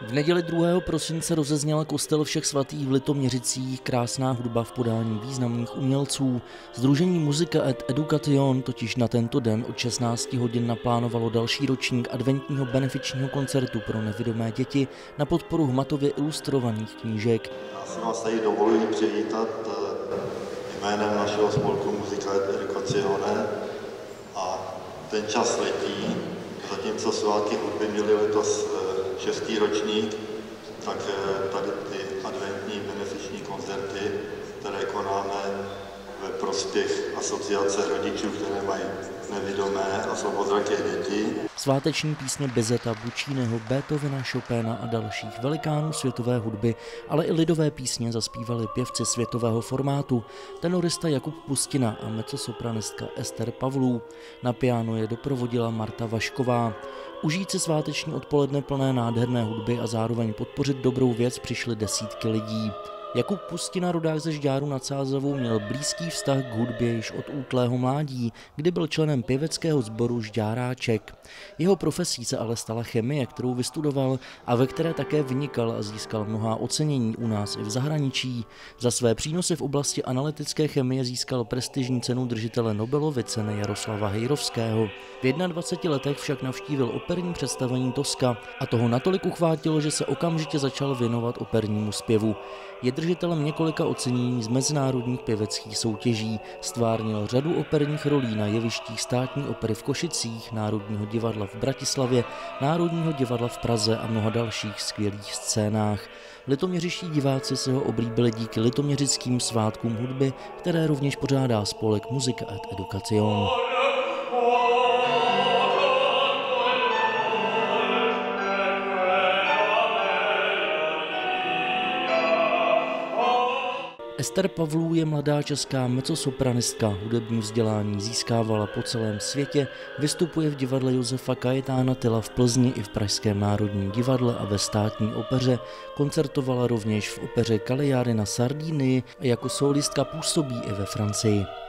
V neděli 2. prosince rozezněla kostel Všech svatých v Litoměřicích krásná hudba v podání významných umělců. Sdružení Musica et Education totiž na tento den od 16 hodin naplánovalo další ročník adventního benefičního koncertu pro nevidomé děti na podporu hmatově ilustrovaných knížek. Já si vás tady dovoluji přivítat jménem našeho spolku Musica et Education a ten čas letí, zatímco svátky hudby měly letos 6. ročník, tak tady ty adventní benefiční koncerty, které konáme ve prospěch asociace rodičů, které mají nevidomé a slabozraké děti. Sváteční písně Bizeta, Bucciniho, Beethovena, Chopina a dalších velikánů světové hudby, ale i lidové písně zaspívali pěvci světového formátu, tenorista Jakub Pustina a mezzosopranistka Ester Pavlů. Na piano je doprovodila Marta Vašková. Užít si sváteční odpoledne plné nádherné hudby a zároveň podpořit dobrou věc přišly desítky lidí. Jakub Pustina, rodák ze Žďáru nad Sázavou, měl blízký vztah k hudbě již od útlého mládí, kdy byl členem pěveckého sboru Žďáráček. Jeho profesí se ale stala chemie, kterou vystudoval a ve které také vynikal a získal mnohá ocenění u nás i v zahraničí. Za své přínosy v oblasti analytické chemie získal prestižní cenu držitele Nobelovy ceny Jaroslava Hejrovského. V 21 letech však navštívil operní představení Tosca a toho natolik uchvátilo, že se okamžitě začal věnovat opernímu zpěvu. Je držitelem několika ocenění z mezinárodních pěveckých soutěží, stvárnil řadu operních rolí na jevištích Státní opery v Košicích, Národního divadla v Bratislavě, Národního divadla v Praze a mnoha dalších skvělých scénách. Litoměřiští diváci se ho oblíbili díky litoměřickým svátkům hudby, které rovněž pořádá spolek Musica et Education. Ester Pavlů je mladá česká mezzosopranistka, hudební vzdělání získávala po celém světě, vystupuje v divadle Josefa Kajetána Tyla v Plzni i v Pražském národním divadle a ve Státní opeře, koncertovala rovněž v opeře Cagliari na Sardinii a jako sólistka působí i ve Francii.